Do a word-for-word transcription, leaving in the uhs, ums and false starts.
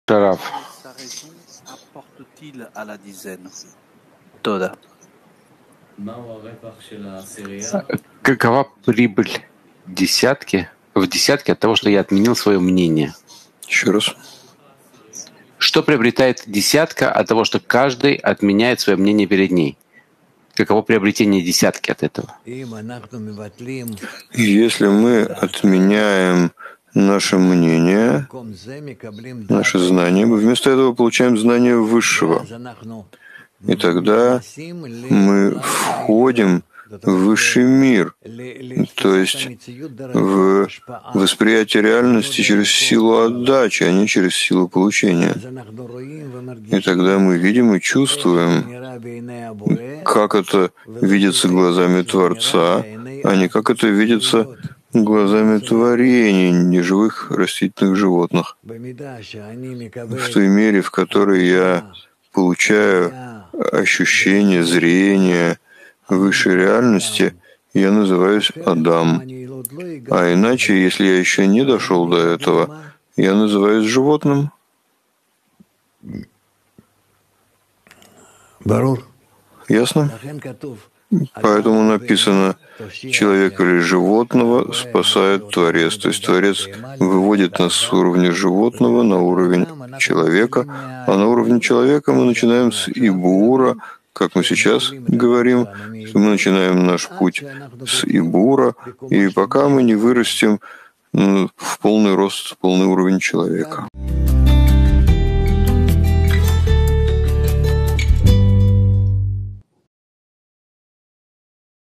Раф. Какова прибыль десятки в десятке от того, что я отменил свое мнение? Еще раз. Что приобретает десятка от того, что каждый отменяет свое мнение перед ней? Каково приобретение десятки от этого? Если мы отменяем наше мнение, наше знание, мы вместо этого получаем знание высшего. И тогда мы входим в высший мир, то есть в восприятие реальности через силу отдачи, а не через силу получения. И тогда мы видим и чувствуем, как это видится глазами Творца, а не как это видится глазами творений, неживых растительных животных. В той мере, в которой я получаю ощущение, зрение высшей реальности, я называюсь Адам. А иначе, если я еще не дошел до этого, я называюсь животным. Ясно? Поэтому написано, человека или животного спасает Творец. То есть Творец выводит нас с уровня животного на уровень человека, а на уровне человека мы начинаем с Ибура, как мы сейчас говорим, что мы начинаем наш путь с Ибура, и пока мы не вырастем в полный рост, в полный уровень человека.